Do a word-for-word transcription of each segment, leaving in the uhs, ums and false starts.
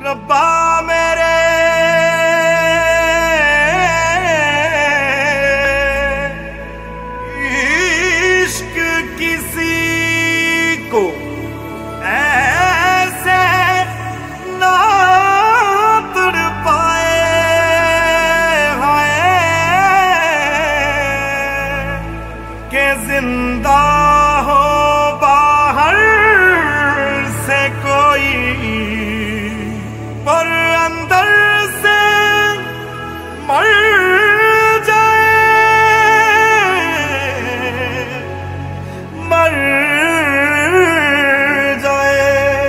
रब्बा मेरे इश्क किसी को ऐसे ना तड़पाए हाय के जिंदा हो बाहर से कोई पर अंदर से मर जाए मर जाए।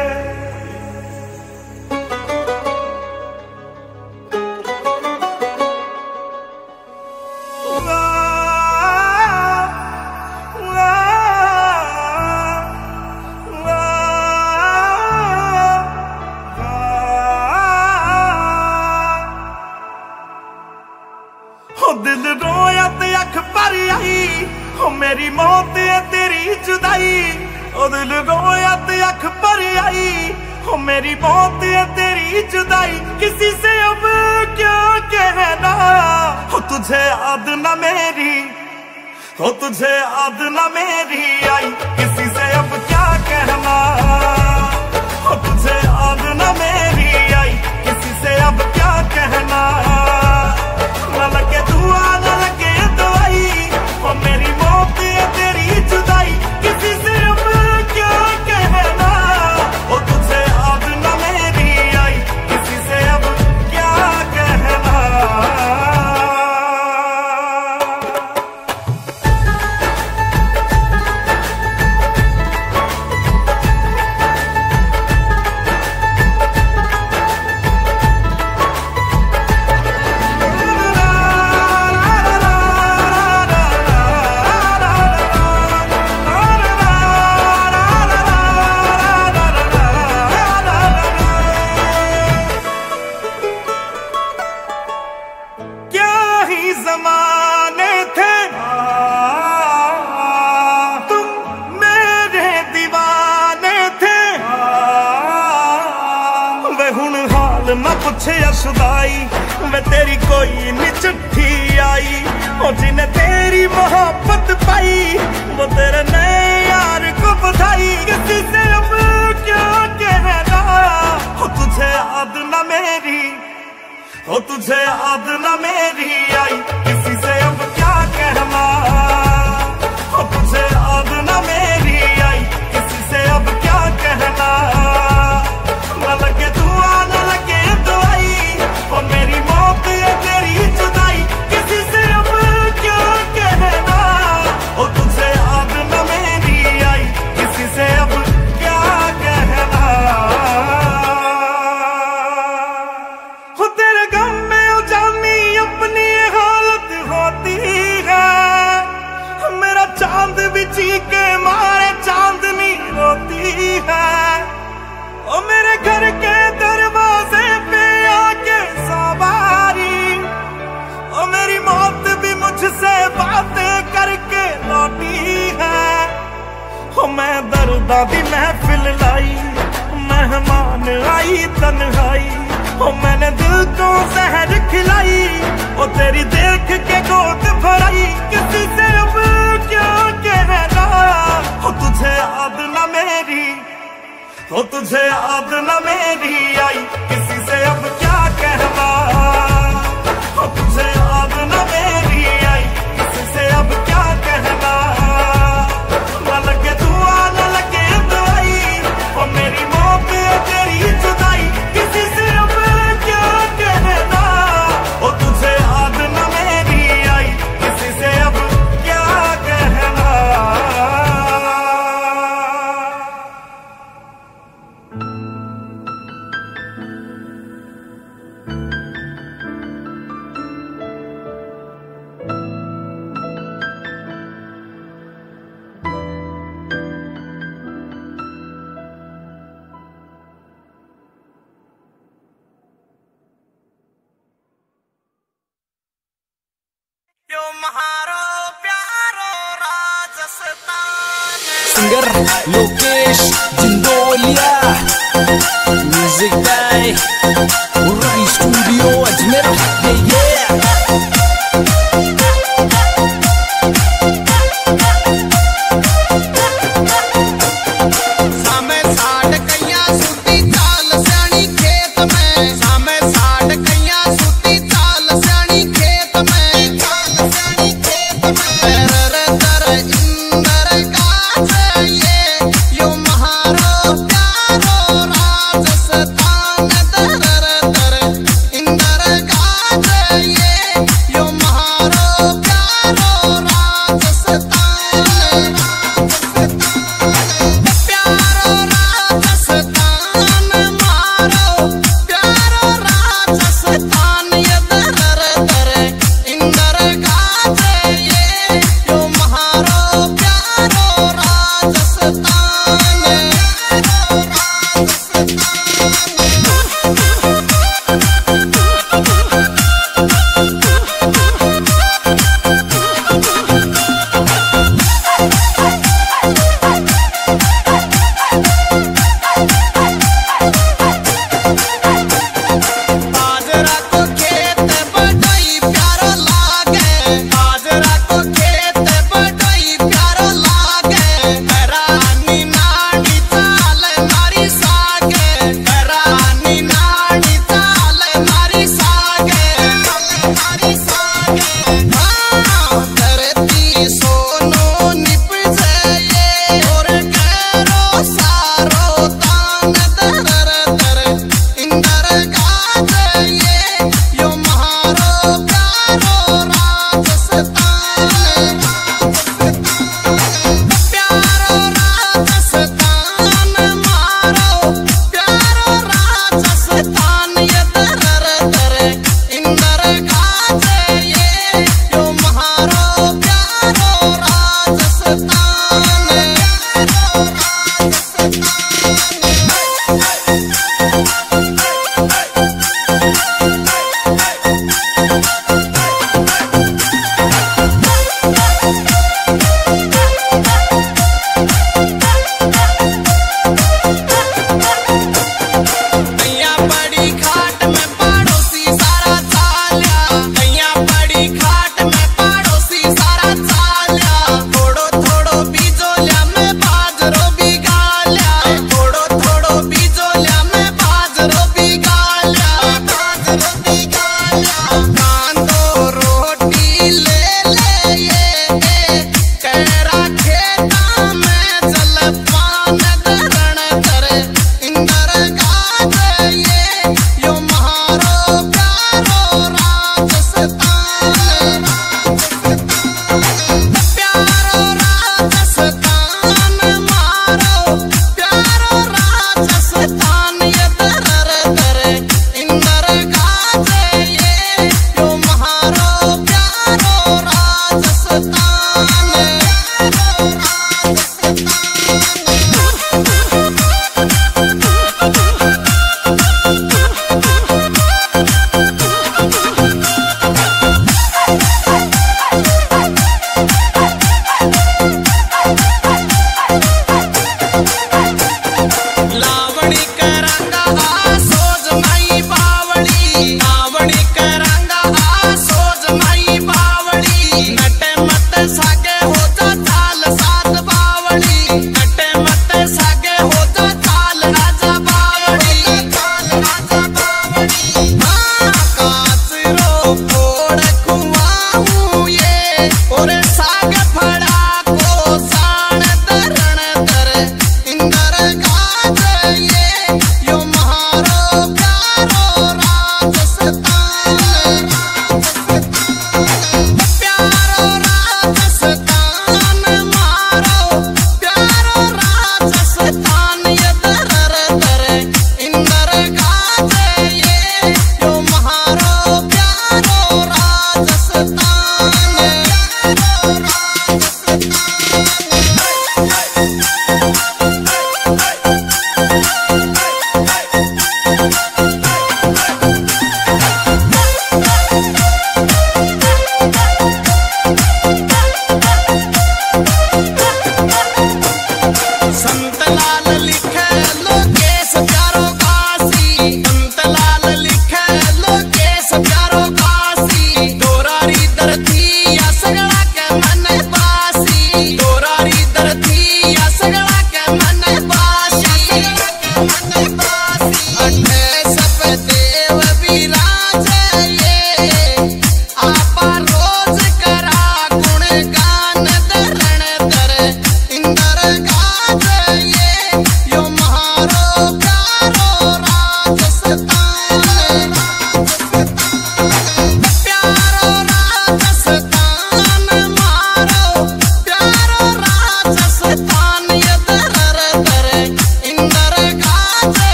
दिल रोया ते अख भर आई हो मेरी मौत है तेरी जुदाई। ओ दिल रोया ते अख भर आई हो मेरी मौत है तेरी जुदाई। किसी से अब क्या कहना हो तुझे याद ना मेरी हो तुझे याद ना मेरी आई। किसी से अब क्या कहना हो तुझे याद ना मेरी आई। किसी से अब क्या कहना ना लगे दुआ ना लगे दवाई ओ मेरी मौत है तेरी जुदाई। किसी से अब क्या कहना ओ तुझे याद ना मेरी आई। किसी से अब क्या कहना। ज़माने थे तुम मेरे दीवाने थे वे हुण हाल न पुछे शुदाई। वे तेरी कोई नी चिट्ठी आई ओ जिन्हें तेरी मोहब्बत पाई वो तेरे नए यार को बधाई। किसी से अब क्या कहना हो तुझे याद ना मेरी हो तुझे याद ना मेरी आई। किसी से अब क्या कहना हो तुझे याद ना मेरी आई। किसी से अब क्या कहना ना लगे दुआ ना लगे दवाई ओ मेरी मौत है तेरी जुदाई। किसी से अब क्या कहना हो तुझे याद ना मेरी आई। किसी से अब क्या कहना हो तेरे गम में उजानी अपनी हालत होती है। मेरा चांद भी चीखे मारे चांदनी रोती है ओ मेरे घर के दरवाजे पे आके सवारी ओ मेरी मौत भी मुझसे बातें करके लौटी है। ओ मैं दर्दा दी महफिल लाई मेहमान आई तन्हाई ओ मैंने दिल को जहर खिलाई ओ तेरी देख के गोद भराई। किसी से अब क्या कहना हो तुझे याद ना मेरी हो तुझे याद ना मेरी आई। किसी से अब क्या कहना हो तुझे याद ना मेरी आई। किसी से अब क्या कहना ना लगे दुआ ना लगे दवाई ओ मेरी मौत है तेरी जुदाई। किसी से अब क्या कहना ओ तुझे याद ना मेरी आई। किसी से अब क्या कहना। Singer Lokesh Jindoliya music by जाने